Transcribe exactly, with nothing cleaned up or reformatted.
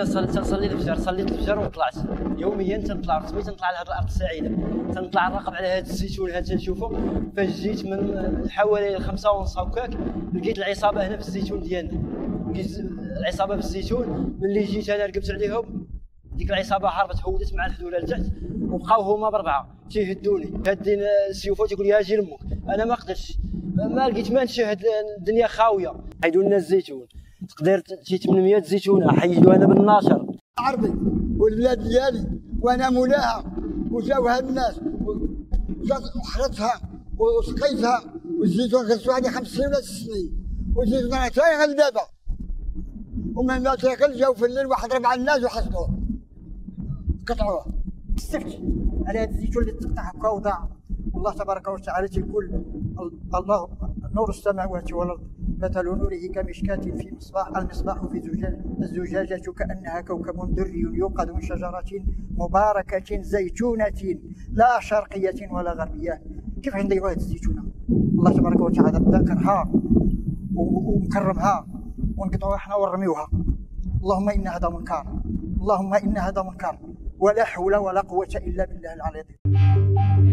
انا صليت الفجر صليت الفجر وطلعت يوميا تنطلع رسمي تنطلع لهاد الارض السعيده تنطلع نراقب على هاد الزيتون هاد تنشوفو. فاش جيت من حوالي خمسة ونص هكاك لقيت العصابه هنا في الزيتون ديالنا. لقيت العصابه في الزيتون ملي جيت انا ركبت عليهم ديك العصابه هربت هودت مع الحدوله لتحت وبقاو هما بربعه تيهدوني هادين السيوفات تيقول لي اجي لامك. انا ما قدرتش ما لقيت ما نشهد الدنيا خاويه. حيدوا لنا الزيتون تقدر شي ثمانمية زيتونه حيدوا انا بالناشر عربي والبلاد ديالي وانا مولاها وجاو هاد الناس وحرتها وسقيتها والزيتون خلصوا عليه خمس سنين ولا ست سنين والزيتون تايغل دابا ومن ما تاكل جاو في الليل واحد ربع الناس وحصلوه قطعوه. استفت على هذا الزيتون اللي تقطع هكا وضاع. والله تبارك وتعالى تيقول الله نور السماوات والارض مثل نوره كمشكاة في مصباح المصباح في زجاجة الزجاجة كأنها كوكب دري يوقد من شجرة مباركة زيتونة لا شرقية ولا غربية. كيف غنديروا هذه الزيتونة؟ الله تبارك وتعالى ذكرها ومكرمها ونقطعوها احنا ونرميوها. اللهم إن هذا منكر، اللهم إن هذا منكر ولا حول ولا قوة إلا بالله العلي العظيم.